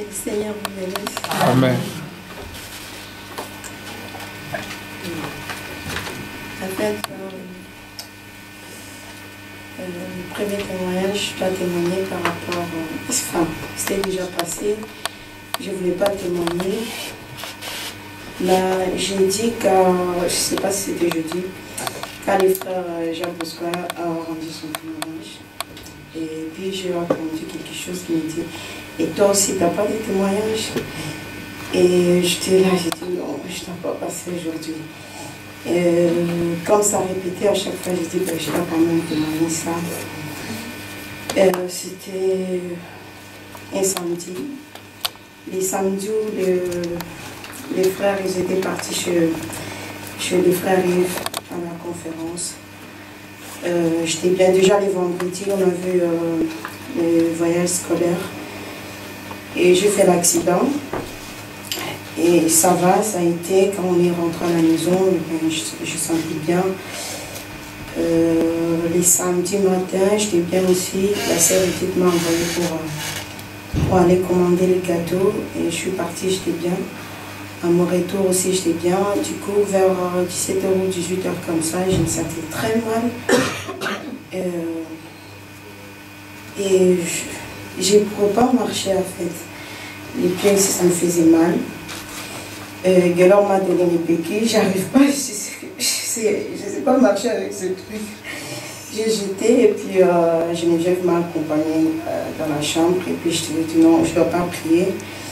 le Seigneur vous bénisse. Amen. En fait, le premier témoignage, je dois témoigner par rapport enfin, c'était déjà passé, je ne voulais pas témoigner. Là, j'ai dit quand, je ne sais pas si c'était jeudi, quand les frères Jacques Boscois a rendu son témoignage, et puis j'ai entendu quelque chose qui me dit, et toi aussi, tu n'as pas de témoignage? Et j'étais là, j'ai dit non, je ne t'ai pas passé aujourd'hui. Comme ça répétait à chaque fois, j'ai dit ben, je dois quand même témoigner ça. C'était un samedi. Les samedis où les frères ils étaient partis chez les frères Yves à la conférence. J'étais bien déjà les vendredis, on a vu le voyage scolaire. Et j'ai fait l'accident. Et ça va, ça a été, quand on est rentré à la maison, je sentais bien. Les samedis matin, j'étais bien aussi. La sœur était m'a envoyé pour aller commander les gâteaux. Et je suis partie, j'étais bien. À mon retour aussi, j'étais bien. Du coup, vers 17h ou 18h comme ça, je me sentais très mal. Et je ne pouvais pas marcher en fait. Les pieds, ça me faisait mal. Guélor m'a donné les béquilles, j'arrive pas, je sais pas marcher avec ce truc. J'ai jeté et puis Geneviève m'a accompagnée dans la chambre et puis je te dis non, je ne dois pas prier.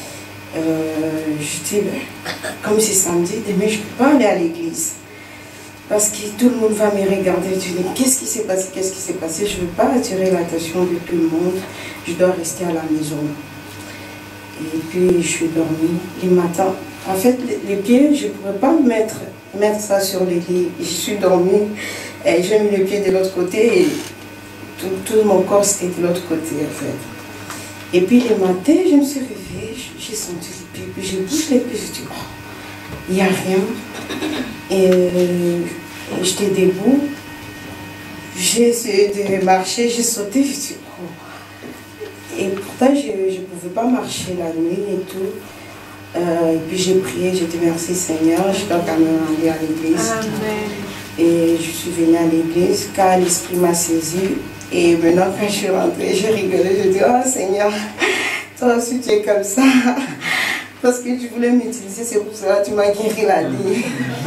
Je dis, ben, comme c'est samedi, demain je ne peux pas aller à l'église. Parce que tout le monde va me regarder et dire, qu'est-ce qui s'est passé, qu'est-ce qui s'est passé? Je ne veux pas attirer l'attention de tout le monde, je dois rester à la maison. Et puis je suis dormie. Le matin, en fait, les pieds, je ne pourrais pas mettre ça sur les lits. Je suis dormie, et j'ai mis les pieds de l'autre côté et tout mon corps c'était de l'autre côté en fait. Et puis le matin, je me suis réveillée, j'ai senti les pieds, puis j'ai bougé les pieds, je dis, oh, il n'y a rien. Et j'étais debout, j'ai essayé de marcher, j'ai sauté, je dis, oh. Et pourtant, je ne pouvais pas marcher la nuit et tout. Et puis j'ai prié, j'ai dit merci Seigneur, je dois quand même aller à l'église. Et je suis venue à l'église, car l'esprit m'a saisi. Et maintenant, quand je suis rentrée, j'ai rigolé, j'ai dit, oh Seigneur, toi aussi tu es comme ça. Parce que tu voulais m'utiliser, c'est pour ça que tu m'as guéri la vie.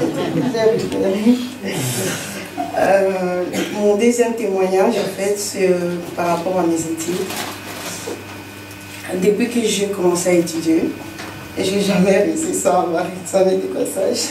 Mon deuxième témoignage, en fait, c'est par rapport à mes études. Depuis que j'ai commencé à étudier, je n'ai jamais réussi sans avoir examen de passage.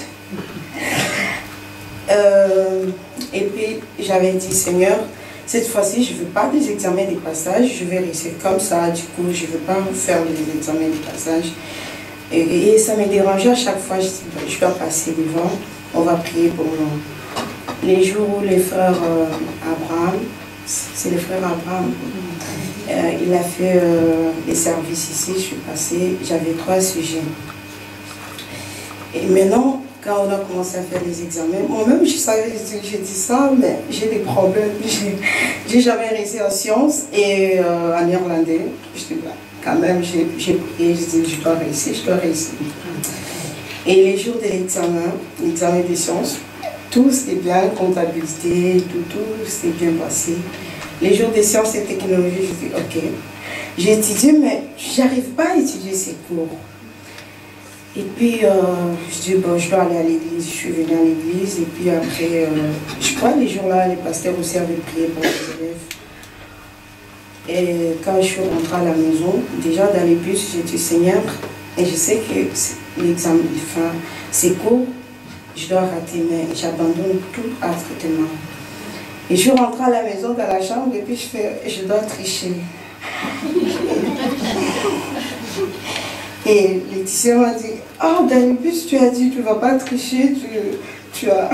Et puis j'avais dit, Seigneur, cette fois-ci, je ne veux pas des examens de passage, je vais rester comme ça, du coup, je ne veux pas faire des examens de passage. Et ça me dérangeait à chaque fois, je dis, je dois passer devant, on va prier pour nous. Les jours où les frères Abraham, c'est les frères Abraham, il a fait les services ici, je suis passée, j'avais 3 sujets. Et maintenant, quand on a commencé à faire les examens, moi-même je savais, j'ai dit ça, mais j'ai des problèmes. J'ai jamais réussi en sciences et en néerlandais. Je dis, bah, quand même, j'ai prié, je dis, je dois réussir, je dois réussir. Et les jours de l'examen des sciences, tout c'était bien, comptabilité, tout c'était bien passé. Les jours des sciences et technologies, je dis, ok. J'ai étudié, mais je n'arrive pas à étudier ces cours. Et puis, je dis, bon, je dois aller à l'église. Je suis venue à l'église. Et puis après, je crois les jours-là, les pasteurs aussi avaient prié pour les élèves. Et quand je suis rentrée à la maison, déjà dans les bus, j'ai dit, Seigneur, et je sais que l'examen, enfin, ces cours, je dois rater, mais j'abandonne tout absolument. Et je suis rentrée à la maison, dans la chambre, et puis je dois tricher. Et Laetitia m'a dit, oh, dans le bus, tu as dit, tu ne vas pas tricher, tu as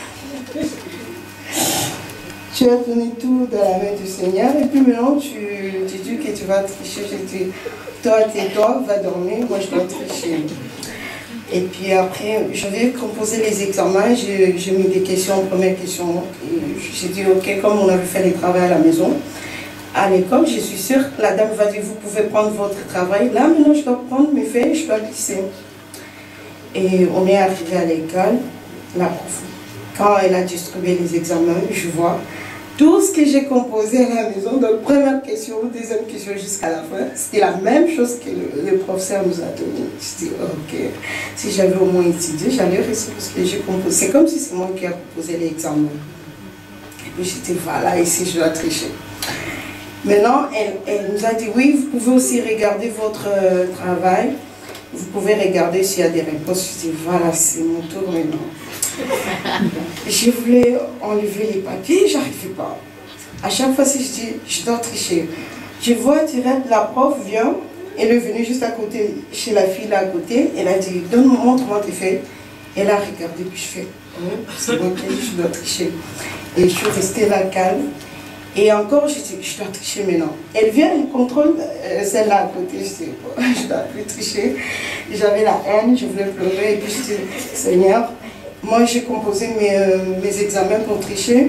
donné tout dans la main du Seigneur, et puis maintenant, tu dis que tu vas tricher. J'ai dit, toi, tais-toi, va dormir, moi, je dois tricher. Et puis après, je vais composer les examens, j'ai mis des questions, première question, et j'ai dit, ok, comme on avait fait les travaux à la maison, à l'école, je suis sûre, la dame va dire, vous pouvez prendre votre travail. Là, maintenant, je dois prendre mes feuilles, je dois glisser. Et on est arrivé à l'école, la prof, quand elle a distribué les examens, je vois tout ce que j'ai composé à la maison, donc première question, deuxième question jusqu'à la fin, c'était la même chose que le professeur nous a donné. Je dis, ok, si j'avais au moins étudié, j'allais réussir parce que j'ai composé. C'est comme si c'est moi qui ai composé l'examen. Et puis j'étais, voilà, ici je dois tricher. Maintenant, elle nous a dit, oui, vous pouvez aussi regarder votre travail. Vous pouvez regarder s'il y a des réponses. Je dis, voilà, c'est mon tour maintenant. Je voulais enlever les papiers, j'arrivais pas. À chaque fois, si je dis, je dois tricher. Je vois direct, la prof vient, elle est venue juste à côté, chez la fille là à côté. Elle a dit, donne-moi, montre-moi tes faits. Elle a regardé, puis je fais, c'est ok, je dois tricher. Et je suis restée là calme. Et encore, je dis, je dois tricher maintenant. Elle vient, elle contrôle celle-là à côté. Je dis, bon, je ne dois plus tricher. J'avais la haine, je voulais pleurer. Et puis je dis, Seigneur, moi j'ai composé mes examens pour tricher.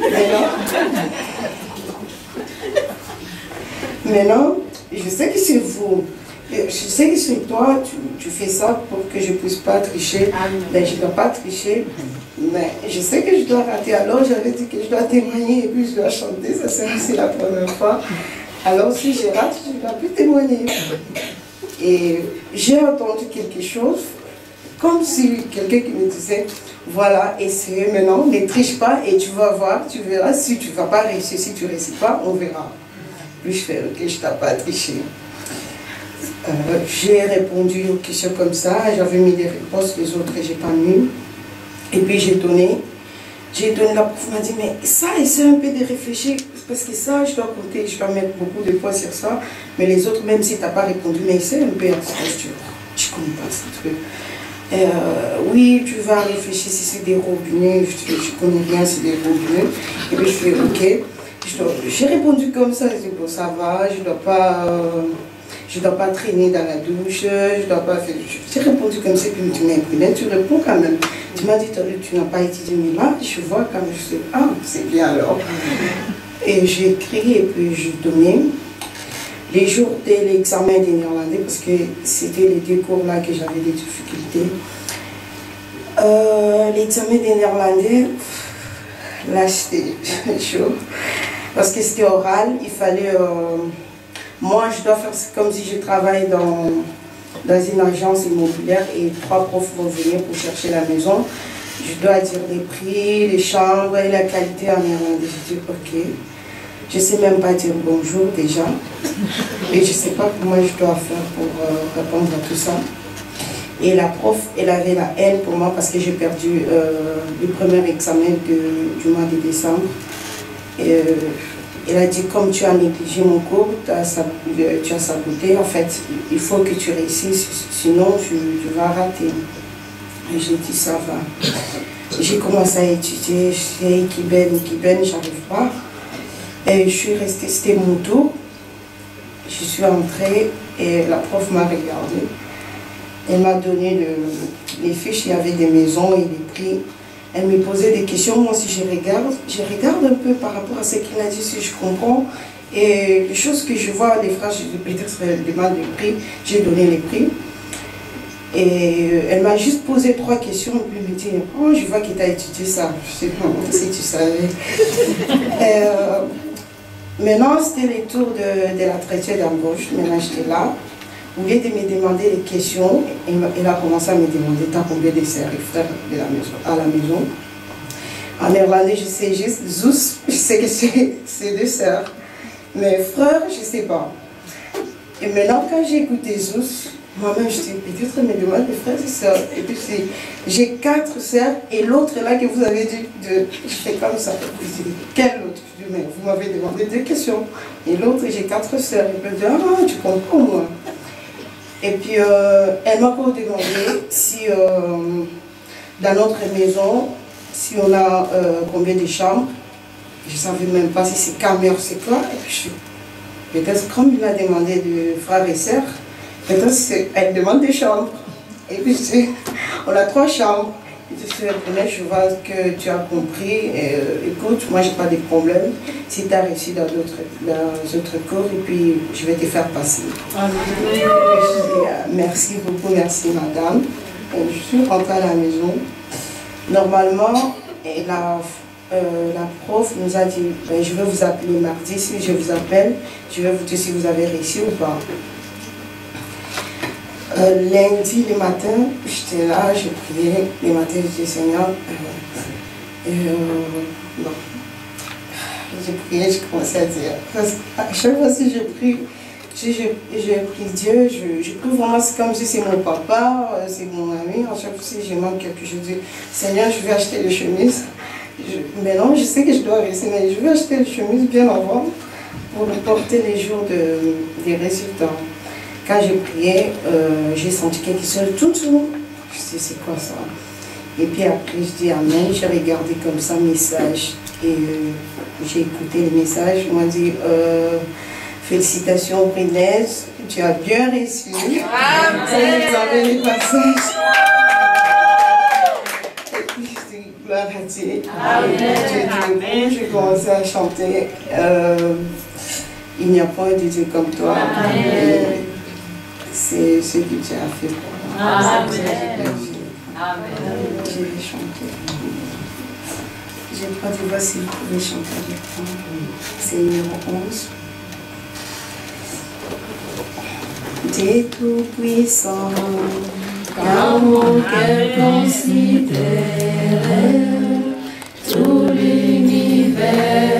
Maintenant, je sais que c'est vous. Je sais que c'est toi, tu fais ça pour que je ne puisse pas tricher. Mais je ne dois pas tricher. Mais je sais que je dois rater. Alors j'avais dit que je dois témoigner et puis je dois chanter. Ça c'est la première fois. Alors si je rate, je ne dois plus témoigner. Et j'ai entendu quelque chose, comme si quelqu'un qui me disait, voilà, essaye maintenant, ne triche pas et tu vas voir, tu verras. Si tu ne vas pas réussir, si tu ne réussis pas, on verra. Puis je fais, ok, je t'ai pas triché. J'ai répondu aux questions comme ça, j'avais mis des réponses, les autres je n'ai pas mis. Et puis j'ai donné, la prof m'a dit, mais ça, essaie un peu de réfléchir, parce que ça, je dois compter, je dois mettre beaucoup de poids sur ça, mais les autres, même si tu n'as pas répondu, mais essaie un peu, tu ne connais pas ce truc. Oui, tu vas réfléchir si c'est des robinets, je ne connais rien, c'est des robinets. Et puis je fais, ok, j'ai répondu comme ça, je dis, bon, ça va, je ne dois pas traîner dans la douche, je dois pas faire... J'ai répondu comme ça, puis tu m'as imprimé, tu réponds quand même. Tu m'as dit, tu n'as pas étudié, mais là, je vois quand même, je dis, ah, c'est bien alors. Et j'ai écrit et puis j'ai donné les jours de l'examen des néerlandais, parce que c'était les deux cours là que j'avais des difficultés. L'examen des néerlandais, là, c'était chaud, parce que c'était oral, il fallait... moi, je dois faire comme si je travaille dans une agence immobilière et 3 profs vont venir pour chercher la maison. Je dois dire les prix, les chambres et la qualité en néerlandais. Je dis ok. Je ne sais même pas dire bonjour déjà. Et je ne sais pas comment je dois faire pour répondre à tout ça. Et la prof, elle avait la haine pour moi parce que j'ai perdu le premier examen du mois de décembre. Et, elle a dit, comme tu as négligé mon cours, tu as saboté, en fait, il faut que tu réussisses, sinon tu vas rater. Et j'ai dit, ça va. J'ai commencé à étudier, je suis Kiben, j'arrive pas. Et je suis restée, c'était mon tour. Je suis entrée et la prof m'a regardée. Elle m'a donné les fiches, il y avait des maisons et des prix. Elle me posait des questions, moi aussi je regarde un peu par rapport à ce qu'il a dit, si je comprends. Et les choses que je vois, les phrases, peut-être elle demande les prix, j'ai donné les prix. Et elle m'a juste posé 3 questions, et puis elle me dit, oh je vois que tu as étudié ça, je sais pas si tu savais. Maintenant c'était le tour de la traitière d'embauche, maintenant j'étais là. Au lieu de me demander les questions, elle a commencé à me demander t'as combien de sœurs et frères à la maison. En néerlandais, je sais juste Zeus, je sais que c'est 2 sœurs. Mais frères, je ne sais pas. Et maintenant, quand j'ai écouté Zeus, moi-même, je dis peut-être elle me demande mes frères et sœurs. Et puis j'ai 4 sœurs et l'autre là que vous avez dit, je fais comme ça. Je dis, quelle autre? Je dis, mais vous m'avez demandé 2 questions. Et l'autre, j'ai 4 sœurs. Elle me dit, ah, tu comprends moi. Et puis, elle m'a encore demandé si, dans notre maison, si on a combien de chambres. Je ne savais même pas si c'est caméra, c'est quoi. Et puis, peut-être comme il a demandé de frères et sœurs, peut-être elle demande des chambres. Et puis, on a 3 chambres. Je vois que tu as compris. Écoute, moi, j'ai pas de problème. Si tu as réussi dans d'autres cours, et puis je vais te faire passer. Merci beaucoup, merci madame. Je suis rentrée à la maison. Normalement, la prof nous a dit, ben, je vais vous appeler mardi. Si je vous appelle, je vais vous dire si vous avez réussi ou pas. Lundi, le matin, j'étais là, je priais. Le matin, je disais, Seigneur, non. J'ai prié, je commençais à dire. Parce qu'à chaque fois que je prie, je prie Dieu, je prie vraiment, c'est comme si c'est mon papa, c'est mon ami. À chaque fois que je manque quelque chose, je dis, Seigneur, je vais acheter les chemises. Mais non, je sais que je dois rester, mais je vais acheter les chemises bien avant pour porter les jours des résultats. Quand j'ai prié, j'ai senti quelque chose tout doux. Je dis, c'est quoi ça? Et puis après, je dis Amen. J'ai regardé comme ça le message et j'ai écouté le message. On m'a dit, félicitations, Brinaise, tu as bien réussi. Amen. Vous avez les passages. Et puis je dis, gloire à Dieu. Amen. J'ai commencé à chanter. Il n'y a point de Dieu comme toi. Amen. C'est ce que Dieu a fait pour moi. Amen. Je vais chanter. Je crois que voici, vous pouvez chanter avec moi. C'est le numéro 11. Dieu tout-puissant, car mon cœur considère tout l'univers.